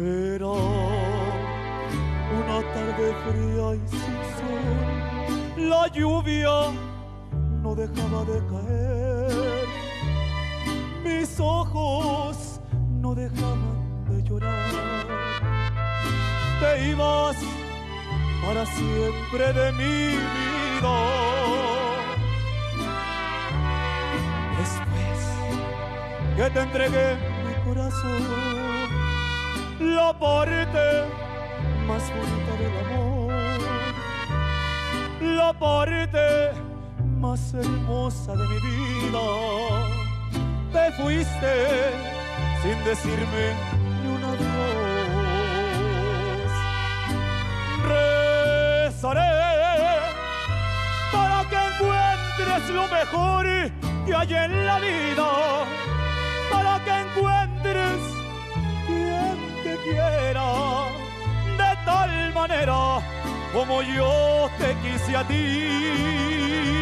Era una tarde fría y sin sol, la lluvia no dejaba de caer, mis ojos no dejaban de llorar. Te ibas para siempre de mi vida. Después que te entregué mi corazón, la parte más bonita del amor, la parte más hermosa de mi vida, te fuiste sin decirme ni un adiós. Rezaré para que encuentres lo mejor que hay en la vida, para que encuentres quien te quiera de tal manera como yo te quise a ti.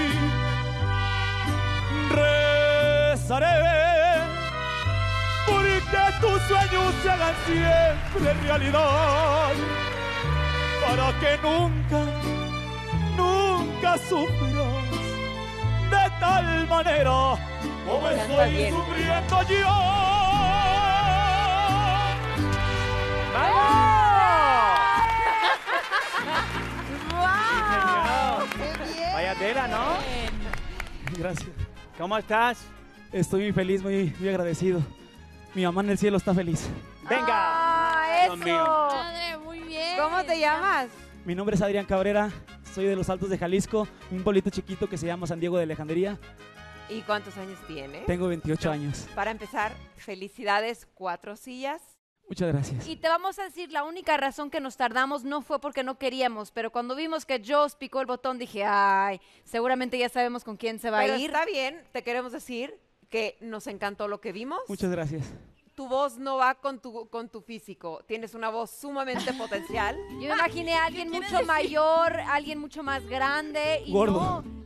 Rezaré porque tus sueños se hagan siempre realidad, para que nunca, nunca sufras de tal manera como estoy sufriendo yo. ¡Vamos! ¡Wow! ¡Qué bien! Vaya tela, ¿no? Gracias. ¿Cómo estás? Estoy muy feliz, muy agradecido. Mi mamá en el cielo está feliz. ¡Venga! ¡Ah, Dios mío. eso! Madre, muy bien. ¿Cómo te llamas? Mi nombre es Adrián Cabrera, soy de los Altos de Jalisco, un pueblito chiquito que se llama San Diego de Alejandría. ¿Y cuántos años tienes? Tengo 28 años. Para empezar, felicidades, 4 sillas. Muchas gracias. Y te vamos a decir, la única razón que nos tardamos no fue porque no queríamos, pero cuando vimos que Joss picó el botón dije, ay, seguramente ya sabemos con quién se va Pero a ir. está bien, te queremos decir que nos encantó lo que vimos. Muchas gracias. Tu voz no va con tu físico. Tienes una voz sumamente potencial. Yo me imaginé a alguien mucho mayor, alguien mucho más grande. Y Gordo. no.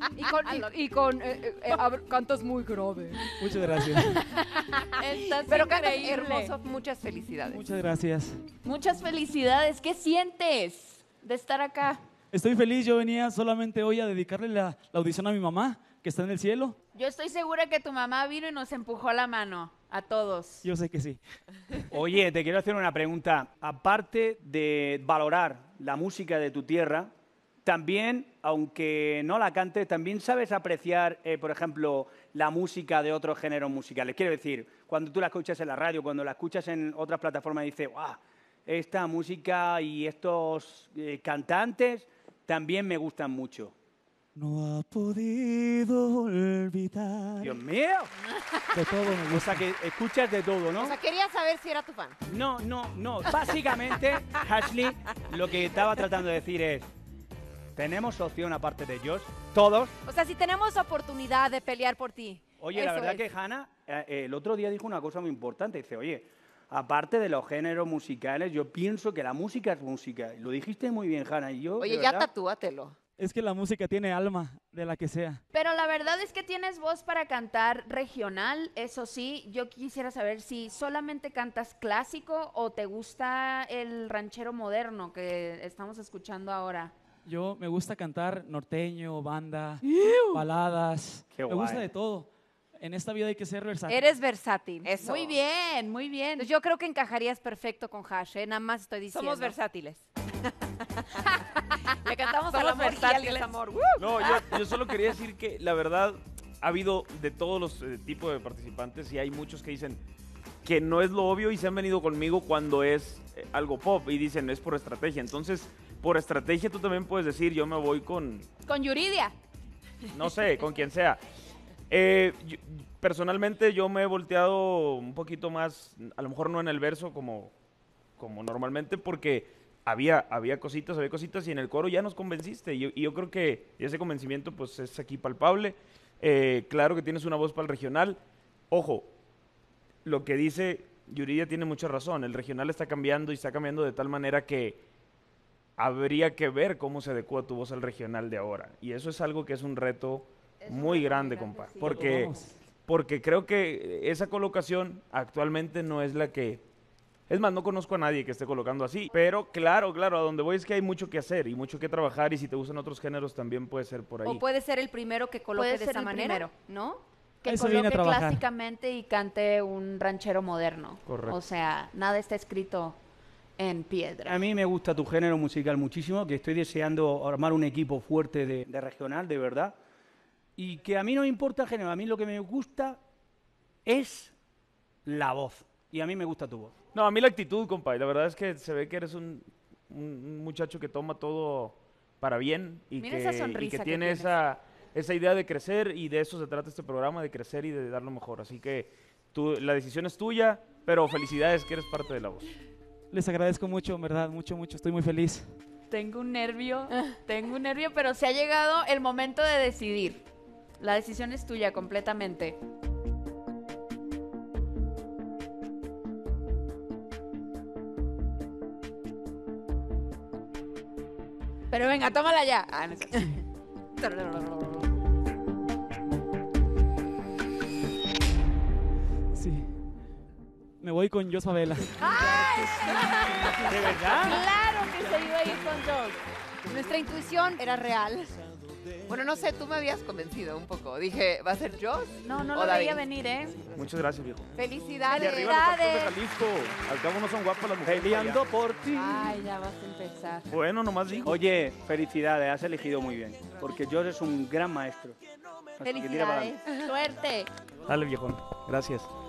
Cantas muy grave. Muchas gracias. Estás Pero cantas increíble. hermoso. Muchas felicidades. Muchas gracias. Muchas felicidades. ¿Qué sientes de estar acá? Estoy feliz, yo venía solamente hoy a dedicarle la audición a mi mamá, que está en el cielo. Yo estoy segura que tu mamá vino y nos empujó la mano a todos. Yo sé que sí. Oye, te quiero hacer una pregunta. Aparte de valorar la música de tu tierra, también, aunque no la cantes, también sabes apreciar, por ejemplo, la música de otros géneros musicales. Quiero decir, cuando tú la escuchas en la radio, cuando la escuchas en otras plataformas, dices, ¡guau! Esta música y estos cantantes también me gustan mucho. No ha podido olvidar. ¡Dios mío! De todo me O gusta. sea, que escuchas de todo, ¿no? O sea, quería saber si era tu fan. No. Básicamente, Ashley, lo que estaba tratando de decir es, ¿tenemos opción aparte de Josh? ¿Todos? O sea, si tenemos oportunidad de pelear por ti. Oye, la Eso verdad es. que Hannah el otro día dijo una cosa muy importante. Dice, oye, aparte de los géneros musicales, yo pienso que la música es música. Lo dijiste muy bien, Hannah. Y yo, Oye, de ya verdad, tatúatelo. Es que la música tiene alma, de la que sea. Pero la verdad es que tienes voz para cantar regional, eso sí. Yo quisiera saber si solamente cantas clásico o te gusta el ranchero moderno que estamos escuchando ahora. Yo me gusta cantar norteño, banda, baladas. Qué Me gusta guay. de todo. En esta vida hay que ser versátil. Eres versátil. Eso. Muy bien, muy bien. Entonces, yo creo que encajarías perfecto con Hash, ¿eh? Nada más estoy diciendo. Somos versátiles. Le cantamos al Somos amor y al versátiles. desamor. No, yo solo quería decir que la verdad ha habido de todos los tipos de participantes y hay muchos que dicen que no es lo obvio y se han venido conmigo cuando es algo pop y dicen es por estrategia. Entonces, por estrategia tú también puedes decir yo me voy con, Con Yuridia. no sé, con quien sea. Personalmente yo me he volteado un poquito más, a lo mejor no en el verso como normalmente porque había cositas y en el coro ya nos convenciste y yo creo que ese convencimiento pues es aquí palpable. Claro que tienes una voz para el regional. Ojo, lo que dice Yuridia tiene mucha razón. El regional está cambiando y está cambiando de tal manera que habría que ver cómo se adecua tu voz al regional de ahora. Y eso es algo que es un reto muy grande, compa. sí. Porque, Vamos. porque creo que esa colocación actualmente no es la que Es más, no conozco a nadie que esté colocando así. Pero claro, a donde voy es que hay mucho que hacer y mucho que trabajar. Y si te gustan otros géneros también puede ser por ahí. O puede ser el primero que coloque Puede de ser esa el manera, primero. ¿no? Que Eso viene a coloque trabajar. clásicamente y cante un ranchero moderno. Correcto. O sea, nada está escrito en piedra. A mí me gusta tu género musical muchísimo, que estoy deseando armar un equipo fuerte de regional, de verdad. Y que a mí no me importa el género, a mí lo que me gusta es la voz. Y a mí me gusta tu voz. No, a mí la actitud, compa. Y la verdad es que se ve que eres un muchacho que toma todo para bien y Mira que, esa sonrisa que tiene tienes. esa idea de crecer, y de eso se trata este programa, de crecer y de dar lo mejor. Así que la decisión es tuya, pero felicidades que eres parte de La Voz. Les agradezco mucho, en verdad, mucho, estoy muy feliz. Tengo un nervio, pero se ha llegado el momento de decidir. La decisión es tuya completamente. Pero venga, tómala ya. Ah, no sé. Sí. Me voy con Jos Favela. ¿De verdad? Claro que se iba a ir con Joss. Nuestra intuición era real. Bueno, no sé, tú me habías convencido un poco. Dije, ¿va a ser Joss? No, no ¿O lo David? veía venir, ¿eh? Muchas gracias, viejo. Y Felicidades. arriba los Altos de Jalisco. Al cabo no son guapas las mujeres. Peleando por ti. Ay, ya vas a empezar. Bueno, nomás digo. Oye, felicidades, has elegido muy bien. Porque George es un gran maestro. Así que tira para adelante. Felicidades. Suerte. Dale, viejón. Gracias.